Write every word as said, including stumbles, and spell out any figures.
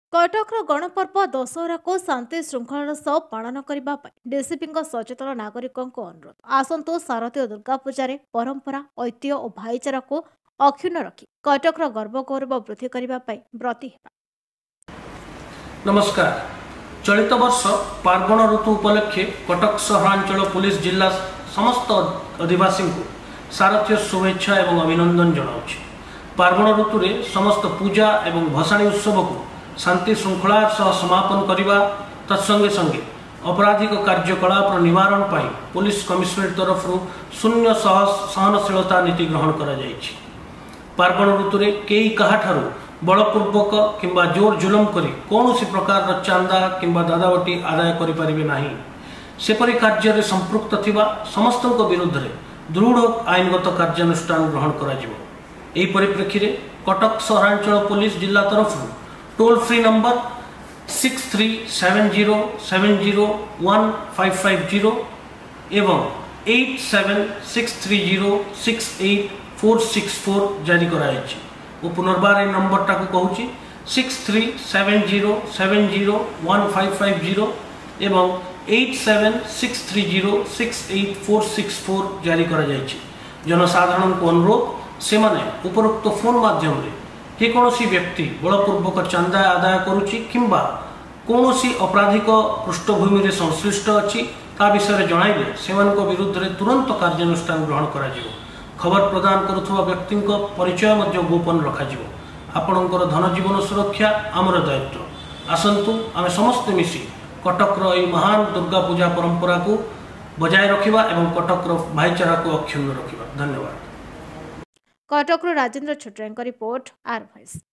कटकर गणपर्व दशहरा को शांति श्रृंखलार सह पालन करने डीसीपी सचेतन नागरिकों अनुरोध। आसतु शारदीय दुर्गा पूजा परंपरा ऐतिह्य और भाईचारा को अक्षुण्ण रखी कटकर गर्व गौरव वृद्धि करने ब्रती है। नमस्कार। चलित वर्ष पार्वण ऋतु उपलक्षे कटक सहरांचल पुलिस जिला समस्त अधिवासी को शारदीय शुभेच्छा एवं अभिनंदन जनाऊँ। पार्वण ऋतु में समस्त पूजा एवं भसाणी उत्सव को शांति श्रृंखलार सह समापन करने तत्संगे संगे अपराधिक कार्यकलाप निवारण पाई पुलिस कमिशनरेट तरफ शून्य सहनशीलता नीति ग्रहण करा जायछि। पार्वण ऋतु में कई कहाठारु बलपूर्वक किंबा जोर जुलम करी कौनसी प्रकार चांदा किंबा दादावटी आदाय करि परिबे नाही। सेपरि कार्य संपृक्त थिबा समस्तक विरुद्ध रे दृढ़ आईनगत कार्यानुष्ठान ग्रहण करा जिवो। एही परिप्रेक्षी रे कटक सहरांचल पुलिस जिला तरफ toll free number six three seven zero seven zero one five five zero एवं eight seven six three zero six eight four six four जारी कराई। पुनर्बार नंबर टाक कहूँ six three seven zero seven zero one five five zero एवं eight seven six three zero six eight four six four जारी कराई। जनसाधारण को अनुरोध से माने उपरोक्त फोन माध्यम रे कि कौनसी व्यक्ति बलपूर्वक चांदा आदाय करुच्ची किंबा कौनसी आपराधिक पृष्ठभूमि रे संश्लिष्ट अच्छी ता विषय जणाइले सेमानक विरुद्ध रे तुरंत कार्यानुष्ठान ग्रहण करा जिवो। खबर प्रदान करुथुवा व्यक्ति परिचय मध्य गोपन रखा जिवो। आपणकर धन जीवन सुरक्षा आमर दायित्व। आसंतु आमे समस्त मिसी कटकर एई महान दुर्गा पूजा परंपरा को बजाय रखिबा एवं कटकर भाईचारा को अक्षुण्ण रखिबा। धन्यवाद। Cuttack Rajendra Chhotray report R voice.